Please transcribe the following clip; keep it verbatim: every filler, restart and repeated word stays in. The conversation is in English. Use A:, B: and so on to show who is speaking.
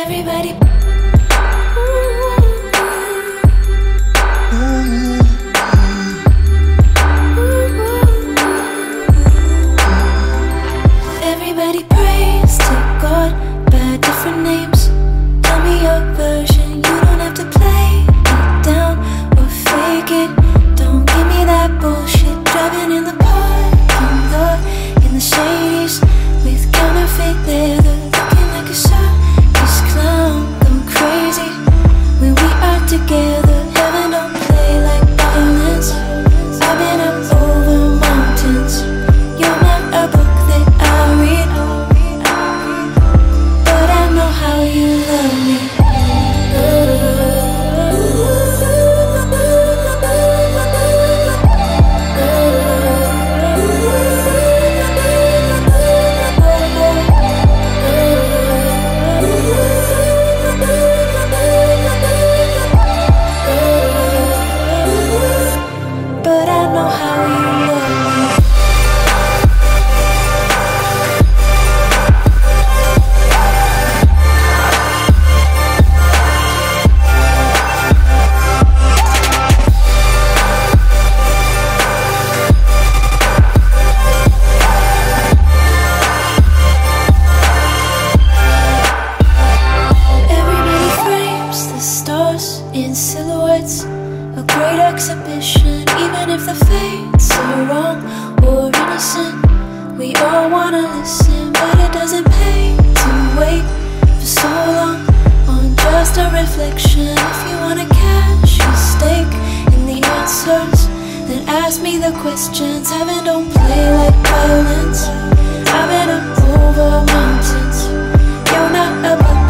A: Everybody. Everybody prays to God by different names. Tell me your version, you don't have to play it down or fake it. Don't give me that bullshit. Driving in the parking lot in the shadies with counterfeit leather, looking like a circus clown. Go crazy when we are together. Heaven don't play like violence. I've been up over mountains. You're not a book that I read, but I know how you love me. But I know how you love me. Everybody frames the stars in silhouettes, a great exhibition. Even if the fates are wrong or innocent, we all wanna listen, but it doesn't pay to wait for so long on just a reflection. If you wanna cash a stake in the answers, then ask me the questions. Heaven don't play like violence. I've been up over mountains. You're not a book